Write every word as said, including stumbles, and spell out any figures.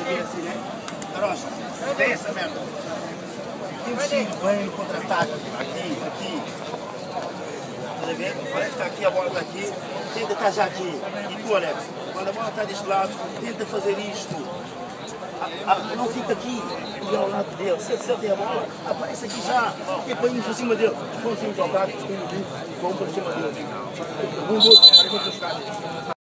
aqui assim, né? Carocha, tem essa merda. Tem um cinco, vem contra-ataque. Aqui, aqui. Tá vendo? Parece que tá aqui, a bola tá aqui. Tenta estar já aqui. E tu, Alex, quando a bola está deste lado, tenta fazer isto. A, a, não fica aqui e ao lado dele. Se ele tem a bola, aparece aqui já. E põe por cima dele. Vão assim, tocar, vão por cima dele. Um, dois,